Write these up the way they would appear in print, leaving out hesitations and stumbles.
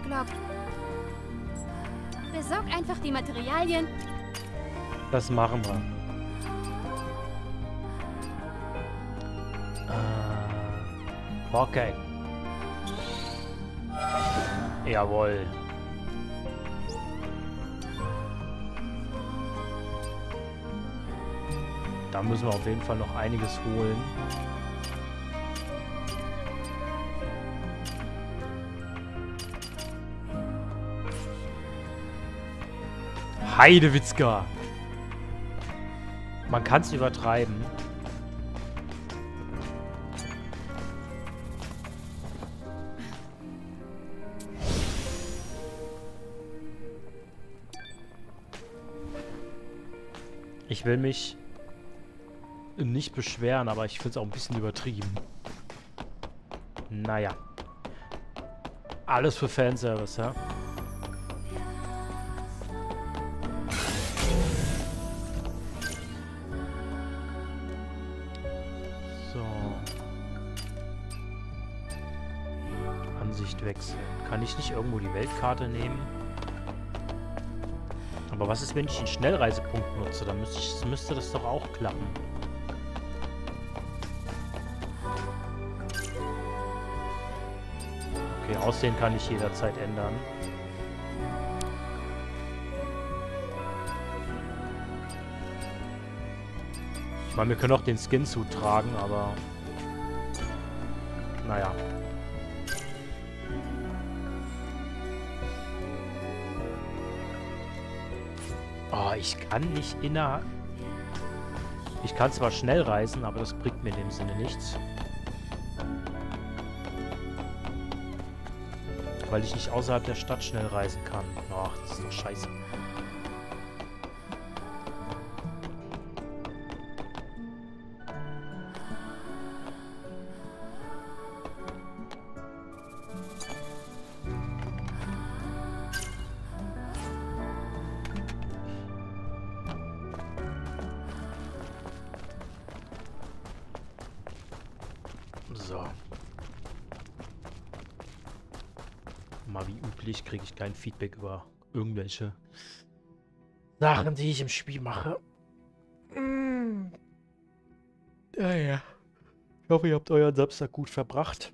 bekloppt. Besorg einfach die Materialien. Das machen wir. Okay. Jawohl. Da müssen wir auf jeden Fall noch einiges holen. Heidewitzka! Man kann es übertreiben. Ich will mich nicht beschweren, aber ich finde es auch ein bisschen übertrieben. Naja. Alles für Fanservice, ja? So. Ansicht wechseln. Kann ich nicht irgendwo die Weltkarte nehmen? Aber was ist, wenn ich den Schnellreisepunkt nutze? Dann müsste das doch auch klappen. Okay, Aussehen kann ich jederzeit ändern. Ich meine, wir können auch den Skin zutragen, aber... Naja. Oh, ich kann nicht innerhalb... Ich kann zwar schnell reisen, aber das bringt mir in dem Sinne nichts. Weil ich nicht außerhalb der Stadt schnell reisen kann. Ach, das ist doch scheiße. So. Mal wie üblich kriege ich kein Feedback über irgendwelche Sachen, die ich im Spiel mache. Ja, ja. Ich hoffe, ihr habt euren Samstag gut verbracht.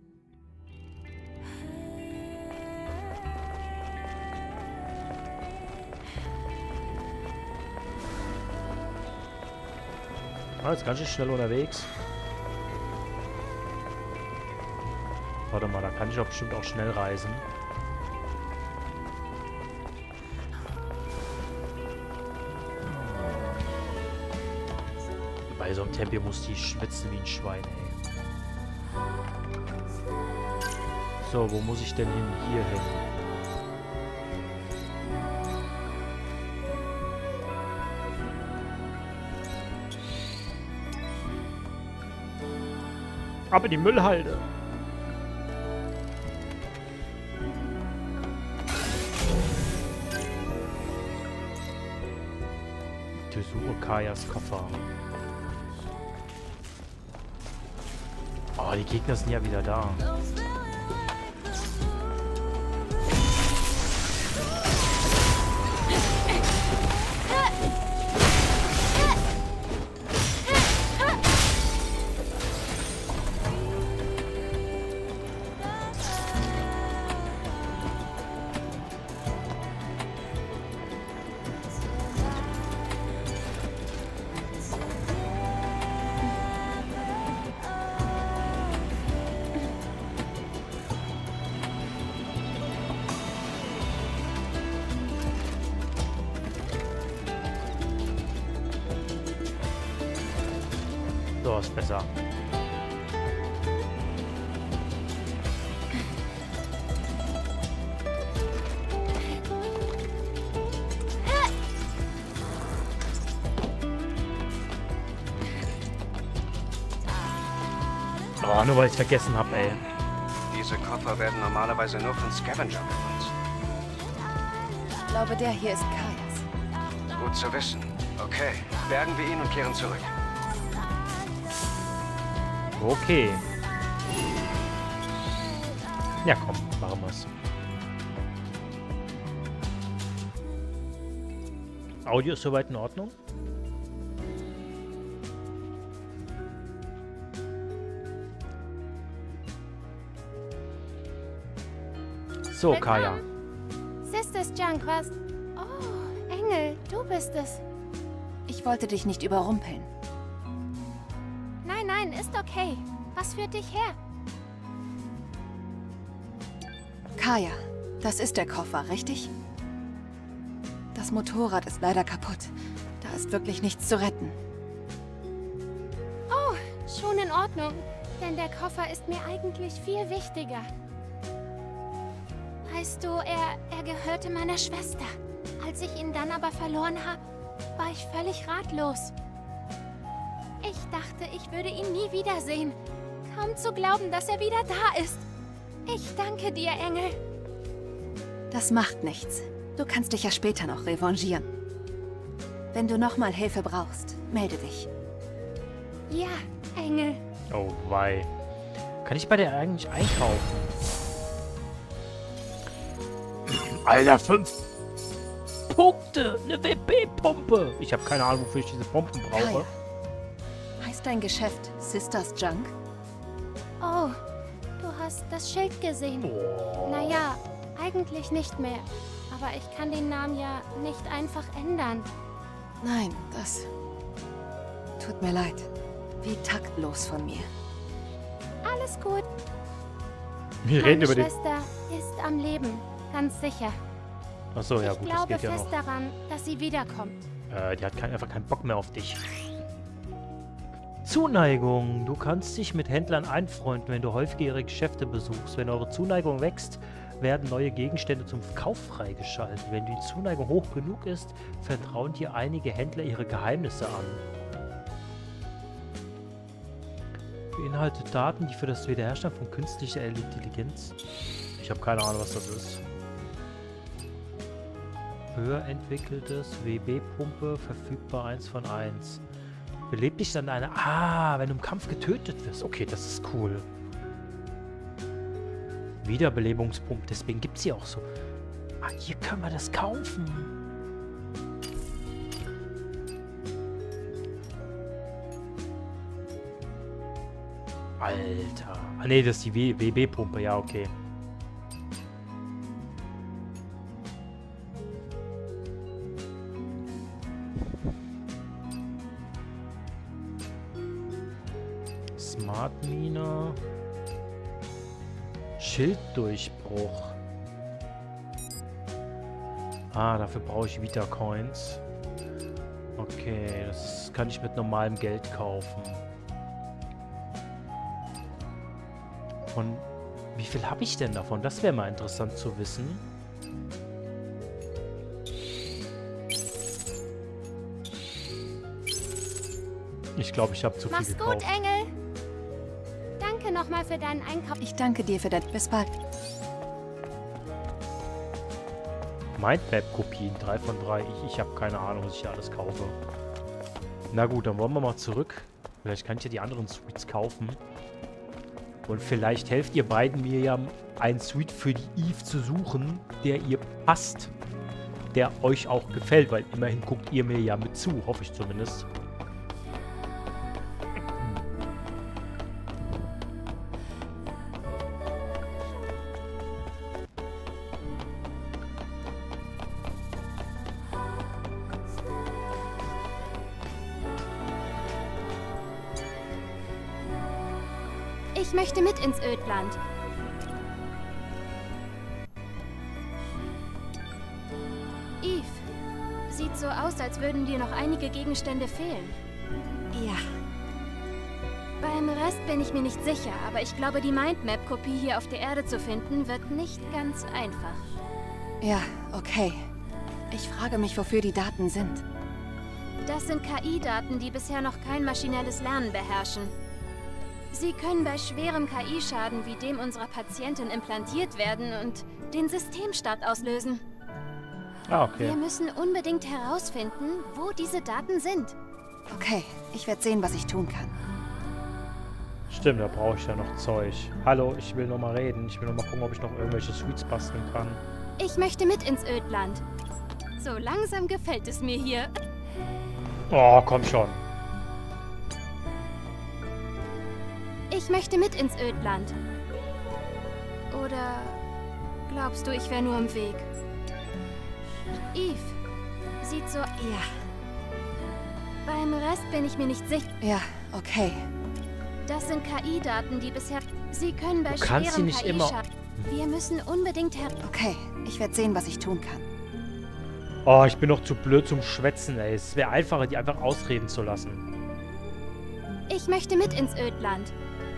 Ah, jetzt ganz schön schnell unterwegs. Warte mal, da kann ich auch bestimmt auch schnell reisen. Bei so einem Tempo muss die schwitzen wie ein Schwein, ey. So, wo muss ich denn hin? Hier hin. Aber die Müllhalde. Durchsuche Kajas Koffer. Oh, die Gegner sind ja wieder da. So ist besser. Oh, nur weil ich vergessen habe, ey. Diese Koffer werden normalerweise nur von Scavenger benutzt. Ich glaube, der hier ist Kajas. Gut zu wissen. Okay, bergen wir ihn und kehren zurück. Okay. Ja, komm, machen wir's. Audio ist soweit in Ordnung? So, Kaya. Sisters Junk, was? Oh, Engel, du bist es. Ich wollte dich nicht überrumpeln. Nein, nein, ist okay. Was führt dich her? Kaya, das ist der Koffer, richtig? Das Motorrad ist leider kaputt. Da ist wirklich nichts zu retten. Oh, schon in Ordnung. Denn der Koffer ist mir eigentlich viel wichtiger. Weißt du, er gehörte meiner Schwester. Als ich ihn dann aber verloren habe, war ich völlig ratlos. Ich dachte, ich würde ihn nie wiedersehen. Kaum zu glauben, dass er wieder da ist. Ich danke dir, Engel. Das macht nichts. Du kannst dich ja später noch revanchieren. Wenn du nochmal Hilfe brauchst, melde dich. Ja, Engel. Oh, wei. Kann ich bei der eigentlich einkaufen? Alter, 5 Punkte! Eine WP-Pumpe! Ich habe keine Ahnung, wofür ich diese Pumpen brauche. Kaya, heißt dein Geschäft Sisters Junk? Oh, du hast das Schild gesehen. Oh. Naja, eigentlich nicht mehr. Aber ich kann den Namen ja nicht einfach ändern. Nein, das tut mir leid. Wie taktlos von mir. Alles gut. Wir reden Meine über den... Schwester ist am Leben, ganz sicher. Achso, ja Ich gut, das glaube geht ja fest noch. daran, dass sie wiederkommt. Die hat einfach keinen Bock mehr auf dich. Zuneigung. Du kannst dich mit Händlern einfreunden, wenn du häufig ihre Geschäfte besuchst. Wenn eure Zuneigung wächst, werden neue Gegenstände zum Kauf freigeschaltet. Wenn die Zuneigung hoch genug ist, vertrauen dir einige Händler ihre Geheimnisse an. Beinhaltet Daten, die für das Wiederherstellen von künstlicher Intelligenz... Ich habe keine Ahnung, was das ist. Höher entwickeltes WB-Pumpe, verfügbar 1 von 1. Belebt dich dann eine... Ah, wenn du im Kampf getötet wirst. Okay, das ist cool. Wiederbelebungspumpe, deswegen gibt es sie auch so. Ah, hier können wir das kaufen. Alter. Ah, nee, das ist die WB-Pumpe. Ja, okay. Smart Mine. Schilddurchbruch. Ah, dafür brauche ich Vita Coins. Okay, das kann ich mit normalem Geld kaufen. Von wie viel habe ich denn davon? Das wäre mal interessant zu wissen. Ich glaube, ich habe zu viel Mach's gekauft. gut, Engel. Danke nochmal für deinen Einkauf. Ich danke dir für dein... Bis bald. Mindmap-Kopien, 3 von 3. Ich habe keine Ahnung, was ich hier alles kaufe. Na gut, dann wollen wir mal zurück. Vielleicht kann ich ja die anderen Suites kaufen. Und vielleicht helft ihr beiden mir ja, einen Suite für die Eve zu suchen, der ihr passt. Der euch auch gefällt, weil immerhin guckt ihr mir ja mit zu, hoffe ich zumindest. Ich möchte mit ins Ödland. Eve, sieht so aus, als würden dir noch einige Gegenstände fehlen. Ja, Beim Rest bin ich mir nicht sicher, aber ich glaube, die Mindmap-Kopie hier auf der Erde zu finden, wird nicht ganz einfach. ja, okay. Ich frage mich, wofür die Daten sind. Das sind KI-Daten, die bisher noch kein maschinelles Lernen beherrschen. Sie können bei schwerem KI-Schaden wie dem unserer Patientin implantiert werden und den Systemstart auslösen. Ah, okay. Wir müssen unbedingt herausfinden, wo diese Daten sind. Okay, ich werde sehen, was ich tun kann. Stimmt, da brauche ich ja noch Zeug. Hallo, ich will noch mal reden. Ich will noch mal gucken, ob ich noch irgendwelche Suites basteln kann. Ich möchte mit ins Ödland. So langsam gefällt es mir hier. Oh, komm schon. Ich möchte mit ins Ödland. Oder glaubst du, ich wäre nur im Weg? Eve, sieht so... Ja, Beim Rest bin ich mir nicht sicher. ja, okay. Das sind KI-Daten, die bisher... Sie können bei Du kannst sie schweren nicht KI immer... schaden. Wir müssen unbedingt Okay, ich werde sehen, was ich tun kann. Oh, ich bin noch zu blöd zum Schwätzen, ey. Es wäre einfacher, die einfach ausreden zu lassen. Ich möchte mit ins Ödland.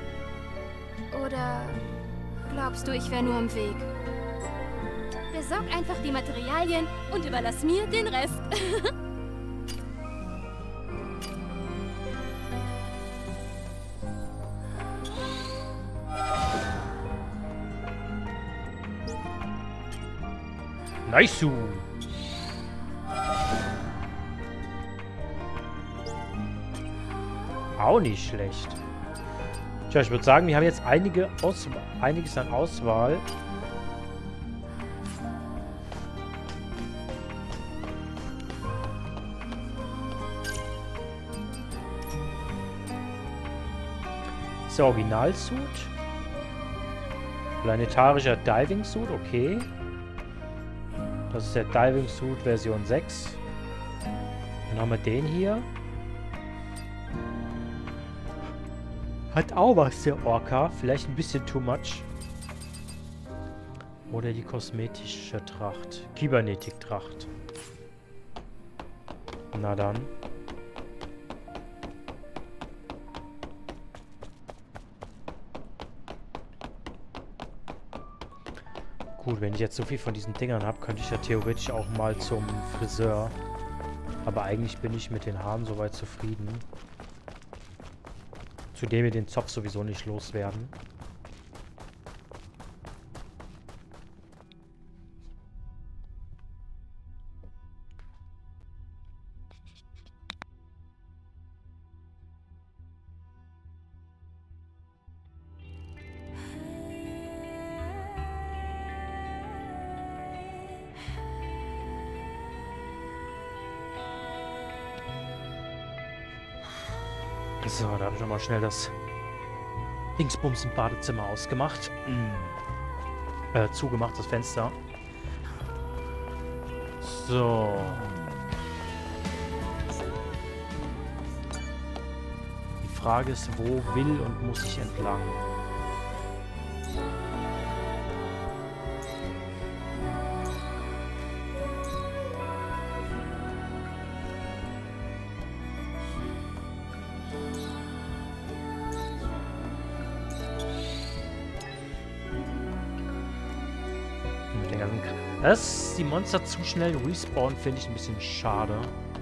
Oder glaubst du, ich wäre nur im Weg? Besorg einfach die Materialien und überlass mir den Rest. Nice. Auch nicht schlecht. Tja, ich würde sagen, wir haben jetzt einiges an Auswahl. Das ist der Original-Suit. Planetarischer Diving-Suit, okay. Das ist der Diving-Suit Version 6. Dann haben wir den hier. Hat auch was, der Orca. Vielleicht ein bisschen too much. Oder die kosmetische Tracht. Kybernetik-Tracht. Na dann. Gut, wenn ich jetzt so viel von diesen Dingern habe, könnte ich ja theoretisch auch mal zum Friseur. Aber eigentlich bin ich mit den Haaren soweit zufrieden. Zudem wir den Zopf sowieso nicht loswerden. So, da habe ich nochmal schnell das Dingsbums im Badezimmer ausgemacht. Zugemacht, das Fenster. So. Die Frage ist, wo will und muss ich entlang? Dass die Monster zu schnell respawnen, finde ich ein bisschen schade.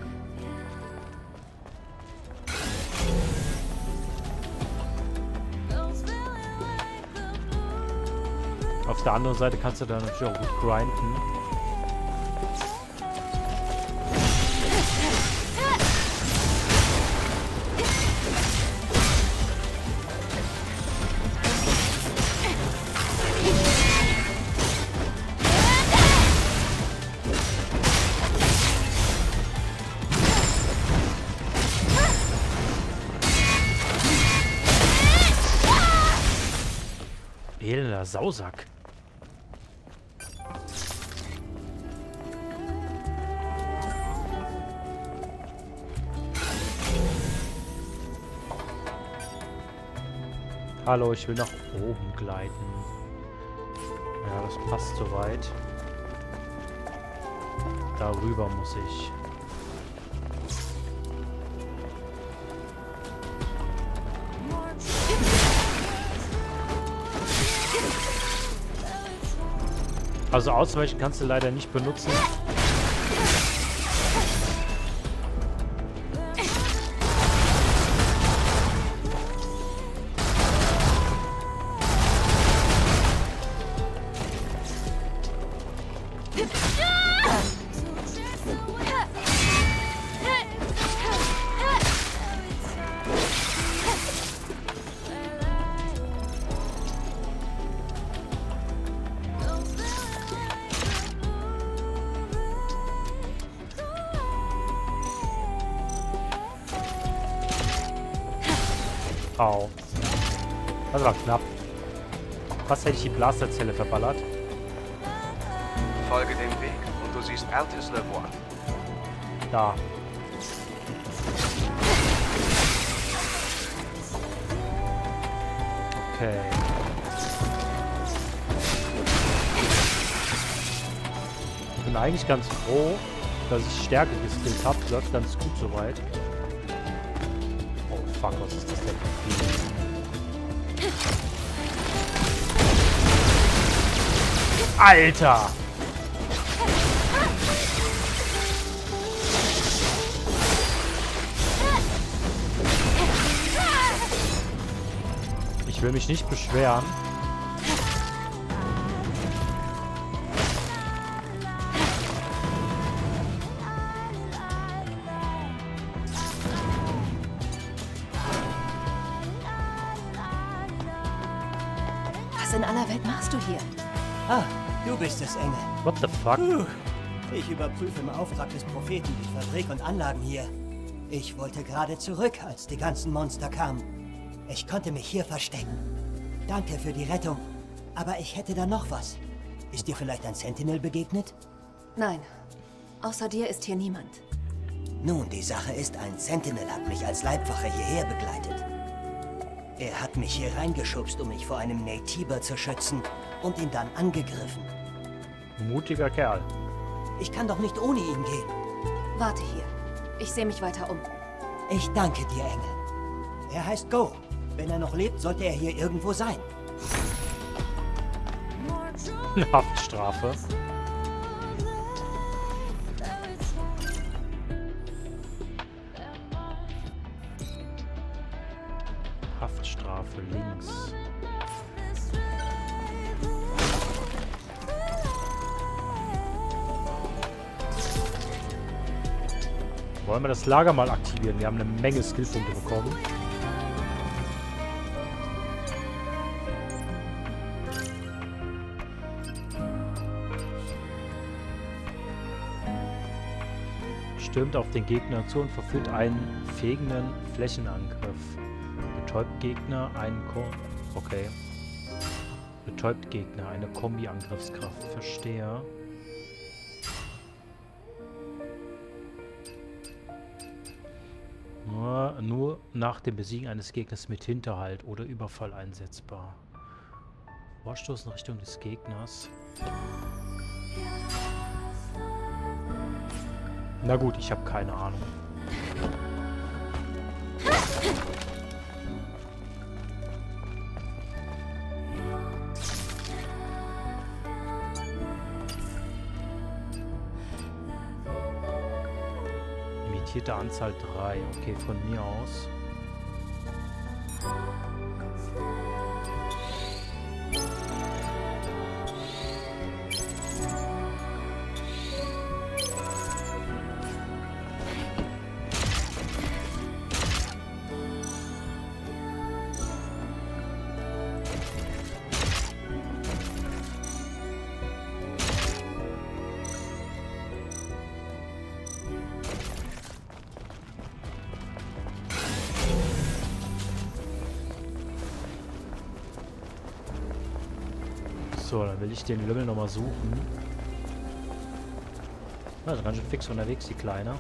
Auf der anderen Seite kannst du dann natürlich auch gut grinden. Elender Sausack. Hallo, ich will nach oben gleiten. Ja, das passt soweit. Darüber muss ich. Also ausweichen kannst du leider nicht benutzen. Au. Das war knapp. Fast hätte ich die Blasterzelle verballert. Folge dem Weg und du siehst Altus Levoir. Da. Okay. Ich bin eigentlich ganz froh, dass ich Stärke geskillt habe. Läuft ganz gut soweit. Oh fuck, was ist das denn? Alter! Ich will mich nicht beschweren. Was in aller Welt machst du hier? Ah, du bist es, Engel. What the fuck? Ich überprüfe im Auftrag des Propheten die Fabrik und Anlagen hier. Ich wollte gerade zurück, als die ganzen Monster kamen. Ich konnte mich hier verstecken. Danke für die Rettung. Aber ich hätte da noch was. Ist dir vielleicht ein Sentinel begegnet? Nein. Außer dir ist hier niemand. Nun, die Sache ist, ein Sentinel hat mich als Leibwache hierher begleitet. Er hat mich hier reingeschubst, um mich vor einem Naytiba zu schützen und ihn dann angegriffen. Mutiger Kerl. Ich kann doch nicht ohne ihn gehen. Warte hier. Ich sehe mich weiter um. Ich danke dir, Engel. Er heißt Go. Wenn er noch lebt, sollte er hier irgendwo sein. Haftstrafe. Haftstrafe links. Wollen wir das Lager mal aktivieren? Wir haben eine Menge Skillpunkte bekommen. Stürmt auf den Gegner zu und verführt einen fegenden Flächenangriff. Betäubt Gegner einen Okay. Betäubt Gegner eine Kombi-Angriffskraft. Verstehe. Nur nach dem Besiegen eines Gegners mit Hinterhalt oder Überfall einsetzbar. Vorstoß in Richtung des Gegners. Na gut, ich habe keine Ahnung. Limitierte Anzahl 3. Okay, von mir aus. So, dann will ich den Lümmel nochmal suchen. Also ganz schön fix unterwegs, die Kleine.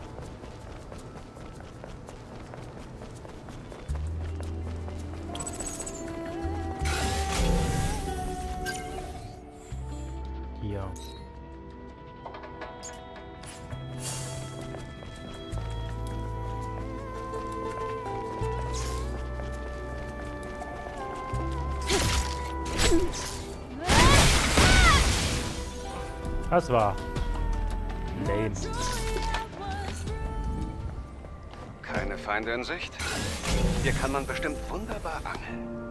Hier. Das war lame. Keine Feinde in Sicht? Hier kann man bestimmt wunderbar angeln.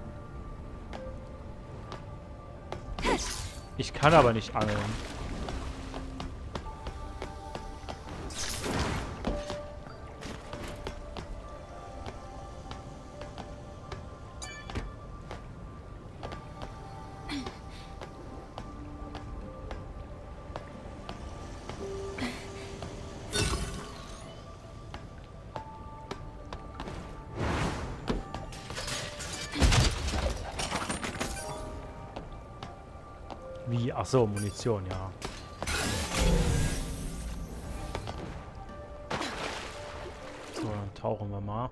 Ich kann aber nicht angeln. Ach so, Munition, ja. So, dann tauchen wir mal.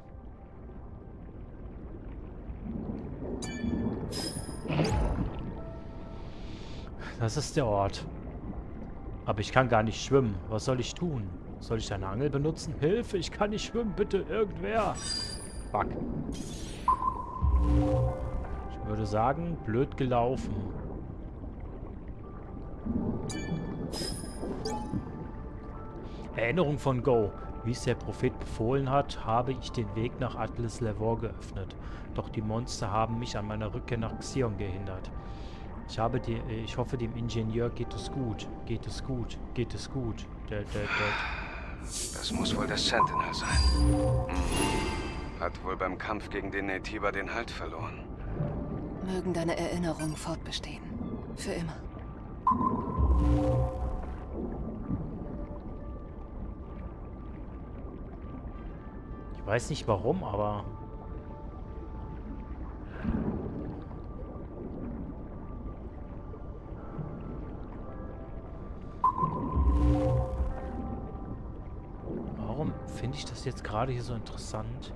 Das ist der Ort. Aber ich kann gar nicht schwimmen. Was soll ich tun? Soll ich eine Angel benutzen? Hilfe, ich kann nicht schwimmen. Bitte, irgendwer. Fuck. Ich würde sagen, blöd gelaufen. Erinnerung von Go. Wie es der Prophet befohlen hat, habe ich den Weg nach Atlas Levor geöffnet. Doch die Monster haben mich an meiner Rückkehr nach Xion gehindert. Ich hoffe, dem Ingenieur geht es gut. Geht es gut. Geht es gut. Das muss wohl der Sentinel sein. Hat wohl beim Kampf gegen den Naytiba den Halt verloren. Mögen deine Erinnerungen fortbestehen. Für immer. Ich weiß nicht warum, aber... Warum finde ich das jetzt gerade hier so interessant?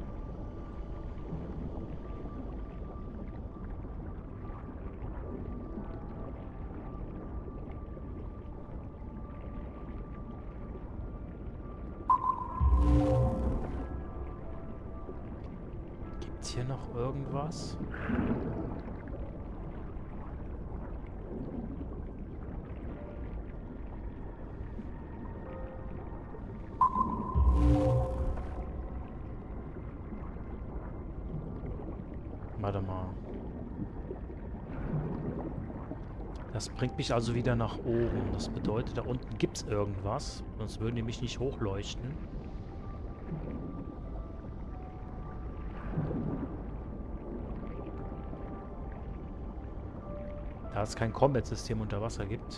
Gibt's hier noch irgendwas? Warte mal. Das bringt mich also wieder nach oben. Das bedeutet, da unten gibt es irgendwas. Sonst würden die mich nicht hochleuchten. Da es kein Combat-System unter Wasser gibt.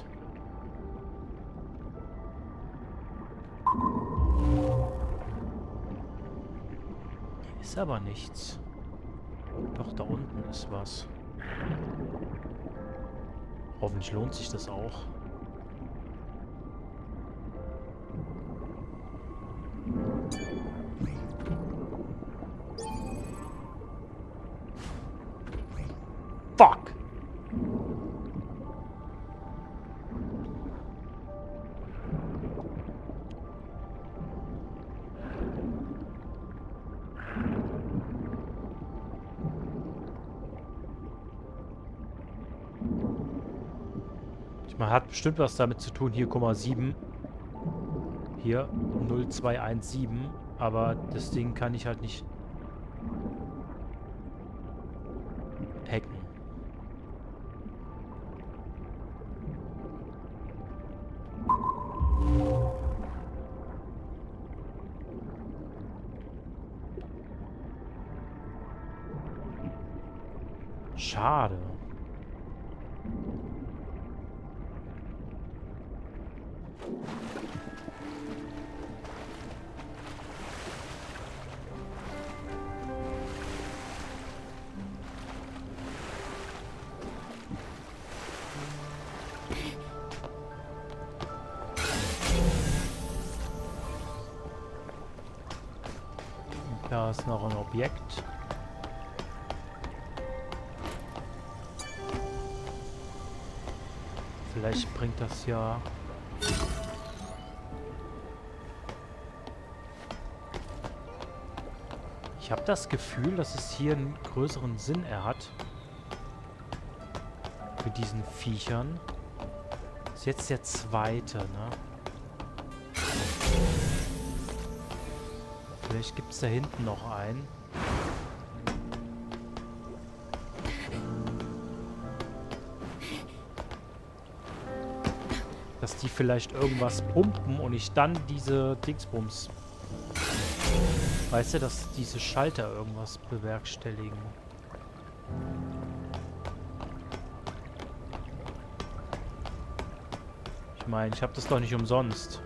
Hier ist aber nichts. Doch, da unten ist was. Hoffentlich lohnt sich das auch. Fuck! Man hat bestimmt was damit zu tun. Hier, 7. Hier, 0217. Aber das Ding kann ich halt nicht hacken. Schade. Da ist noch ein Objekt. Vielleicht bringt das ja... Ich habe das Gefühl, dass es hier einen größeren Sinn hat. Für diesen Viechern. Das ist jetzt der zweite, ne? Vielleicht gibt es da hinten noch einen. Dass die vielleicht irgendwas pumpen und ich dann diese Dingsbums... Weißt du, dass diese Schalter irgendwas bewerkstelligen? Ich meine, ich habe das doch nicht umsonst.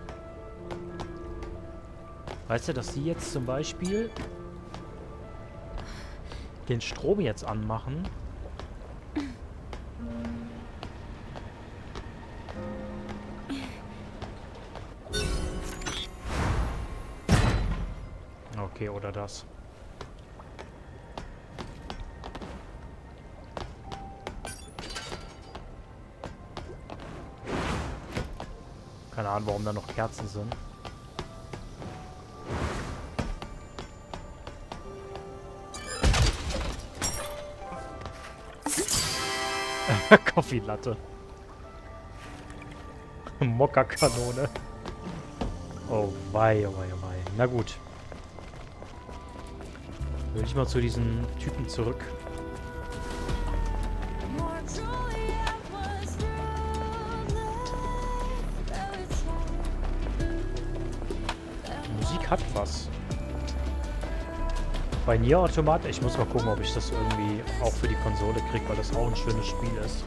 Weißt du, dass sie jetzt zum Beispiel den Strom jetzt anmachen Okay, oder das. Keine Ahnung, warum da noch Kerzen sind. Kaffeelatte. Mokka-Kanone. Oh wei, oh wei, oh wei. Na gut. Will ich mal zu diesen Typen zurück. Die Musik hat was. Bei Nier Automata, ich muss mal gucken, ob ich das irgendwie auch für die Konsole kriege, weil das auch ein schönes Spiel ist.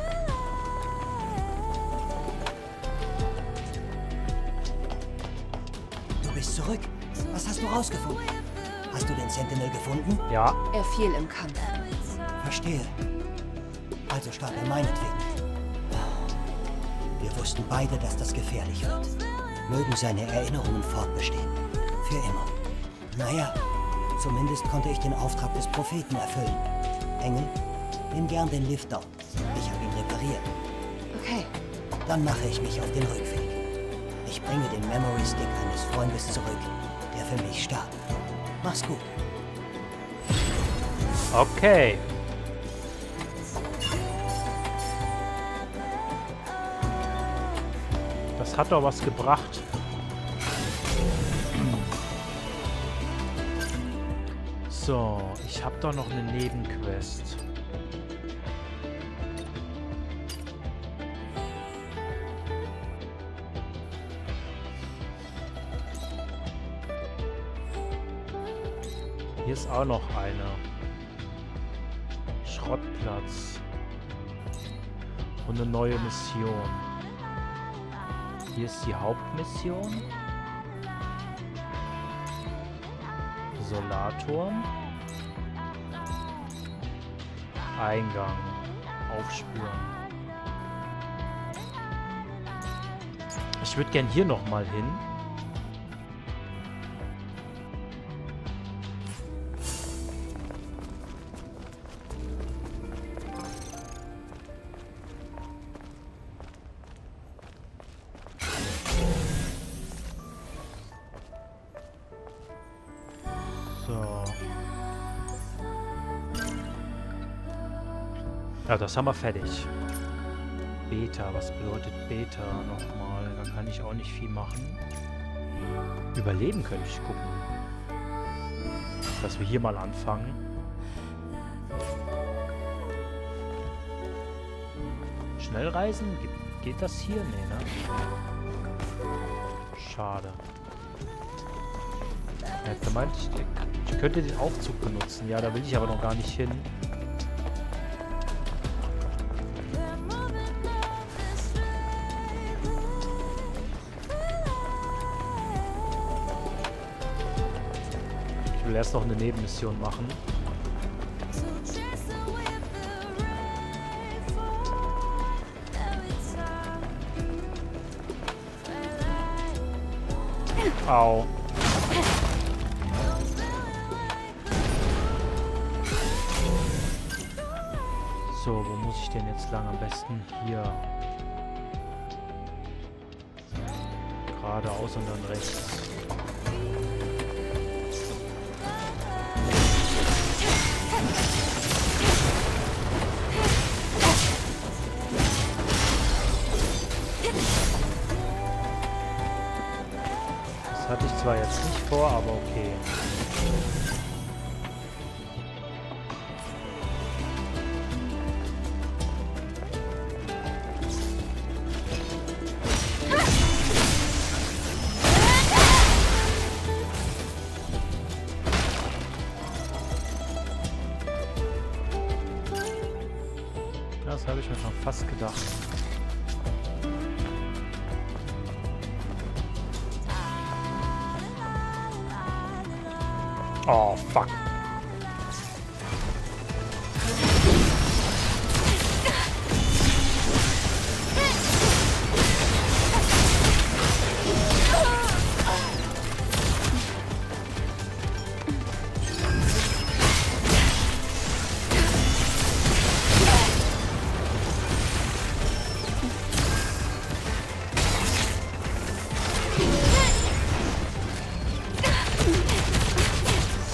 Du bist zurück. Was hast du rausgefunden? Hast du den Sentinel gefunden? Ja, Er fiel im Kampf. Verstehe. Also starb er meinetwegen. Wir wussten beide, dass das gefährlich wird. Mögen seine Erinnerungen fortbestehen. Für immer. Naja, zumindest konnte ich den Auftrag des Propheten erfüllen. Engel, nimm gern den Lift dort. Ich habe ihn repariert. Okay. Dann mache ich mich auf den Rückweg. Ich bringe den Memory Stick eines Freundes zurück, der für mich starb. Mach's gut. okay. Das hat doch was gebracht. So, ich habe doch noch eine Nebenquest. Hier ist auch noch eine. Schrottplatz. Und eine neue Mission. Hier ist die Hauptmission. Solarturm. Eingang. Aufspüren. Ich würde gern hier nochmal hin. Ja, das haben wir fertig. Beta, was bedeutet Beta nochmal? Da kann ich auch nicht viel machen. Überleben könnte ich gucken. Dass wir hier mal anfangen. Schnellreisen? Geht das hier? Nee, ne? Schade. Er hat gemeint, ich könnte den Aufzug benutzen. Ja, da will ich aber noch gar nicht hin. Ich will erst noch eine Nebenmission machen. Au. So, wo muss ich denn jetzt lang? Am besten hier. Geradeaus und dann rechts. Das hatte ich zwar jetzt nicht vor, aber okay. Das habe ich mir schon fast gedacht. Oh, fuck.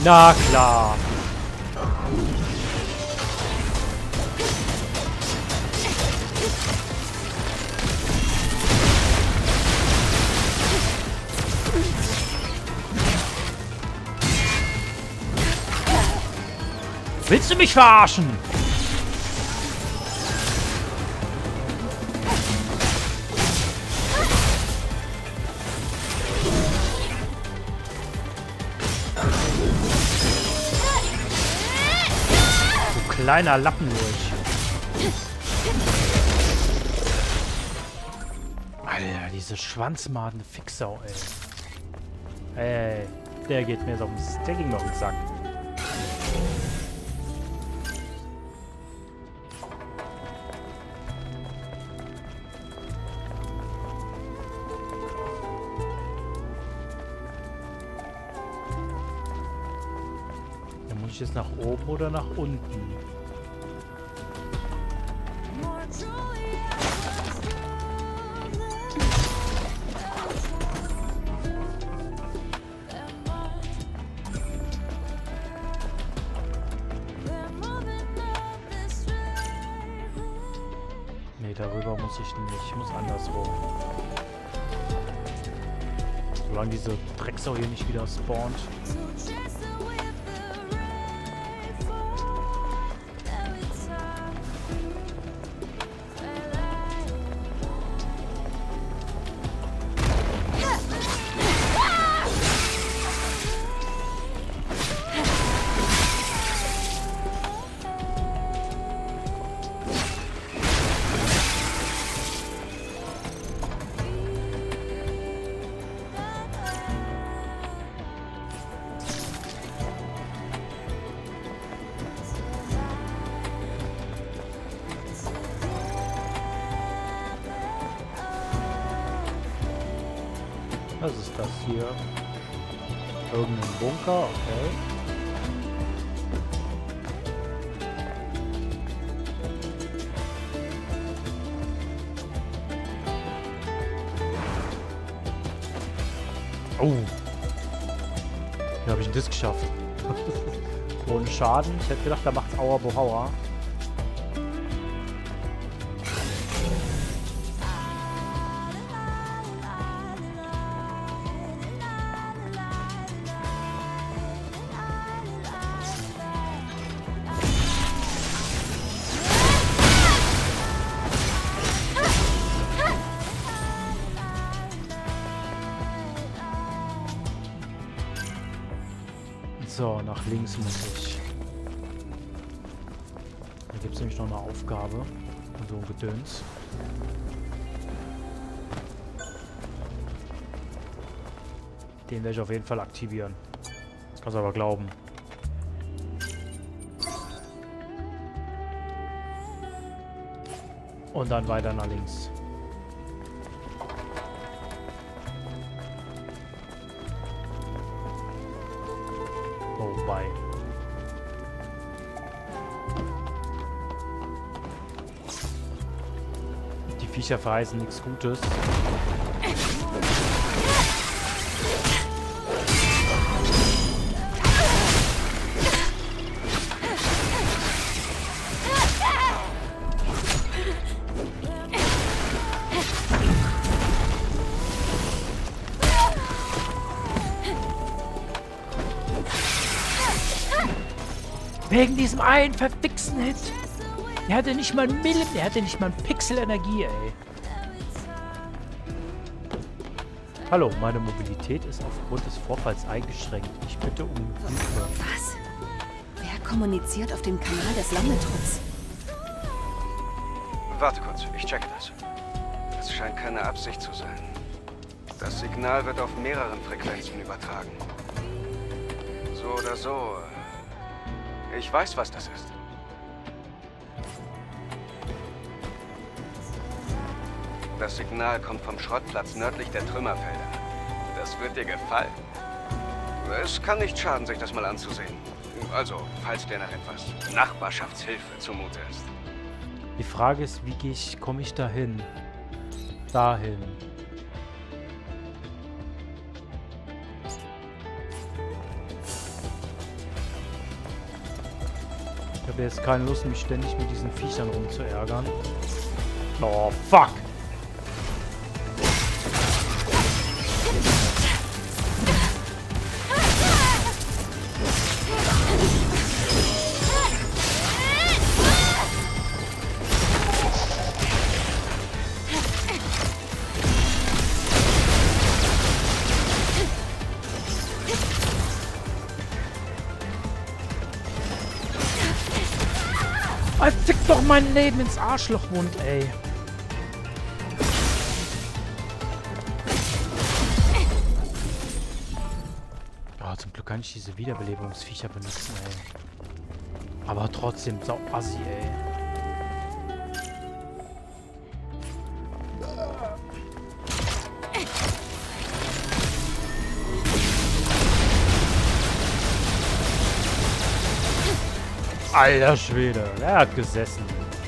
Na klar. Willst du mich verarschen? Du kleiner Lappenlurch. Alter, diese schwanzmadende Fixsau, ey. Ey, der geht mir so der ging mir auf den Sack. Jetzt nach oben oder nach unten? Nee, darüber muss ich nicht. Ich muss andersrum. Solange diese Drecksau hier nicht wieder spawnt. Was ist das hier? Irgendein Bunker, okay. Oh. Hier habe ich das geschafft. Ohne Schaden. Ich hätte gedacht, da macht's Aua Bohauer. So, nach links muss ich. Da gibt es nämlich noch eine Aufgabe. Und so ein Gedöns. Den werde ich auf jeden Fall aktivieren. Das kannst du aber glauben. Und dann weiter nach links. Wobei. Die Viecher verheißen nichts Gutes. Wegen diesem einen verfixten Hit. Der hatte nicht mal einen der hatte nicht mal einen Pixel Energie, ey. Hallo, meine Mobilität ist aufgrund des Vorfalls eingeschränkt. Ich bitte um Hilfe. Was? Wer kommuniziert auf dem Kanal des Landetrupps? Warte kurz, ich checke das. Es scheint keine Absicht zu sein. Das Signal wird auf mehreren Frequenzen übertragen. So oder so. Ich weiß, was das ist. Das Signal kommt vom Schrottplatz nördlich der Trümmerfelder. Das wird dir gefallen. Es kann nicht schaden, sich das mal anzusehen. Also, falls dir nach etwas Nachbarschaftshilfe zumute ist. Die Frage ist, komme ich dahin? Dahin. habe jetzt keine Lust, mich ständig mit diesen Viechern rumzuärgern. Oh, fuck! Fick doch mein Leben ins Arschlochmund, ey. Oh, zum Glück kann ich diese Wiederbelebungsviecher benutzen, ey. Aber trotzdem, sau assi, ey. Alter Schwede, er hat gesessen.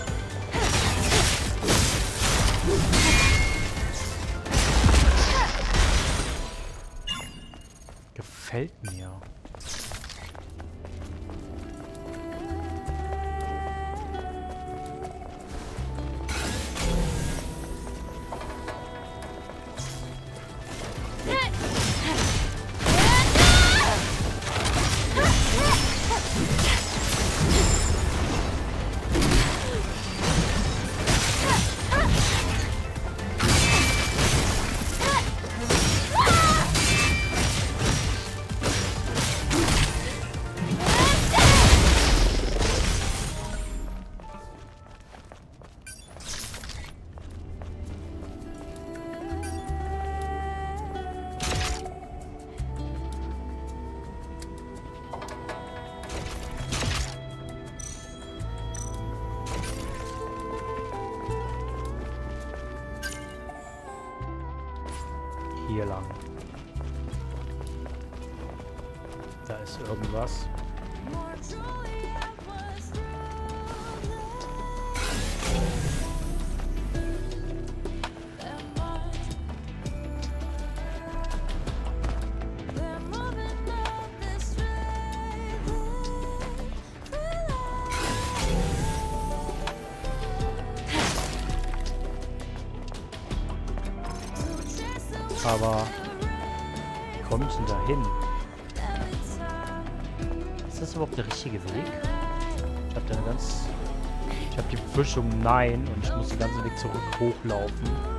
Gefällt mir. Hier lang. Da ist irgendwas. Aber wie komme ich denn da hin? Ist das überhaupt der richtige Weg? Ich habe die Befürchtung, nein, und ich muss den ganzen Weg zurück hochlaufen.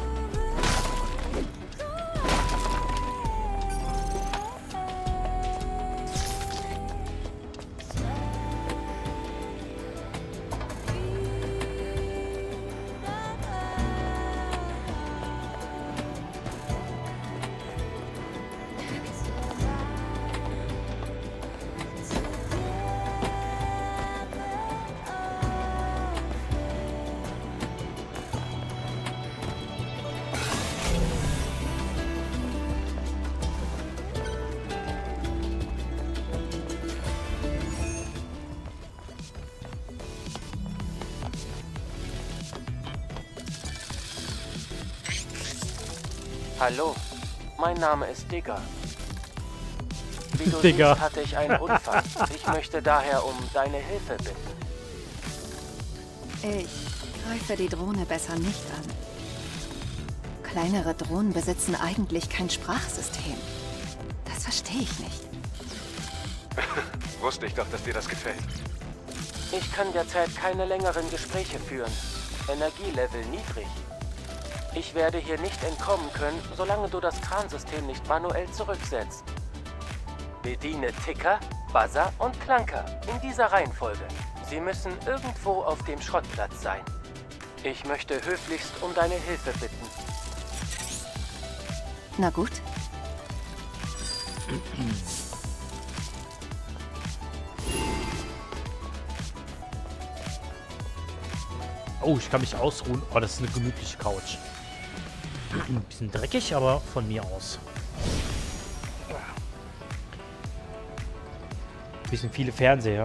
Hallo, mein Name ist Digger. Wie du Digger. siehst, hatte ich einen Unfall. Ich möchte daher um deine Hilfe bitten. Ich greife die Drohne besser nicht an. Kleinere Drohnen besitzen eigentlich kein Sprachsystem. Das verstehe ich nicht. Wusste ich doch, dass dir das gefällt. Ich kann derzeit keine längeren Gespräche führen. Energielevel niedrig. Ich werde hier nicht entkommen können, solange du das Kransystem nicht manuell zurücksetzt. Bediene Ticker, Buzzer und Klanker in dieser Reihenfolge. Sie müssen irgendwo auf dem Schrottplatz sein. Ich möchte höflichst um deine Hilfe bitten. Na gut. Oh, ich kann mich ausruhen. Oh, das ist eine gemütliche Couch. Ein bisschen dreckig, aber von mir aus. Bisschen viele Fernseher.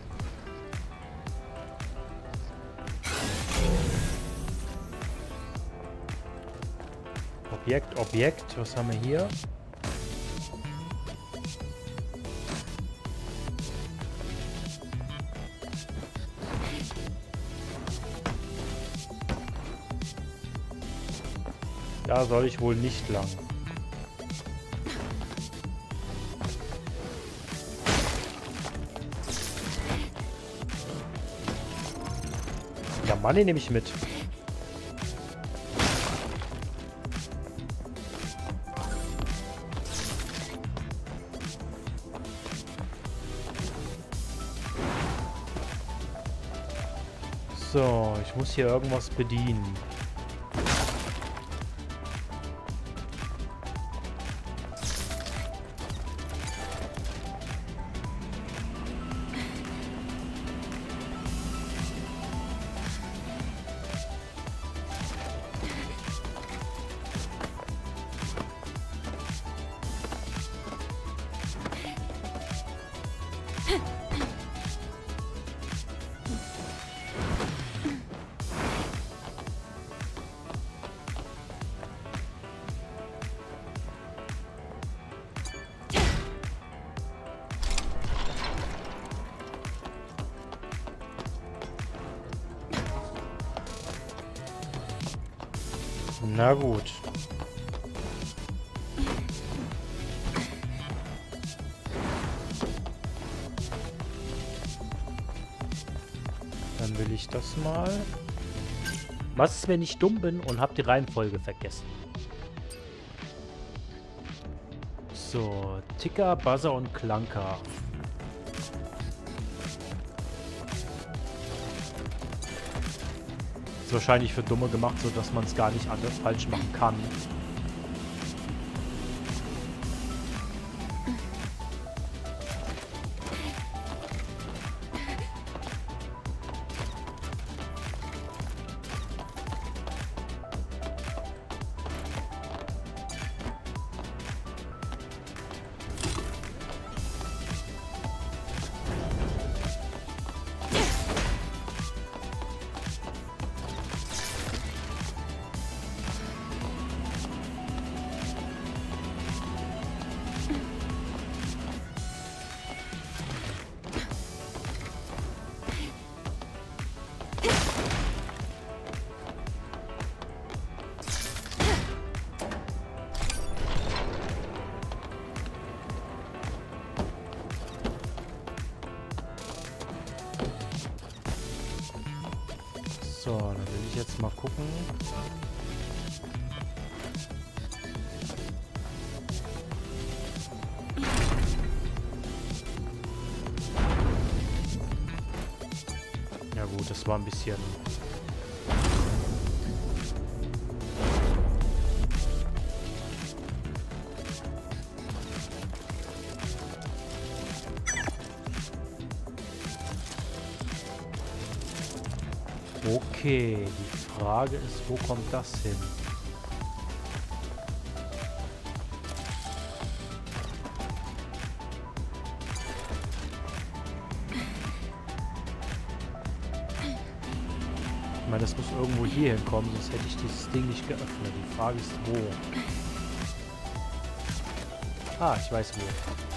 Objekt. Was haben wir hier? Da soll ich wohl nicht lang. Ja, Mann, den nehme ich mit. So, ich muss hier irgendwas bedienen. Na gut. Dann will ich das mal. Was ist, wenn ich dumm bin und habe die Reihenfolge vergessen? So, Ticker, Buzzer und Klanker. Ist wahrscheinlich für Dumme gemacht, so dass man es gar nicht anders falsch machen kann. So, dann will ich jetzt mal gucken. Ja gut, das war ein bisschen... Okay, die Frage ist, wo kommt das hin? Ich meine, das muss irgendwo hier hinkommen, sonst hätte ich dieses Ding nicht geöffnet. Die Frage ist, wo? Ah, ich weiß wo.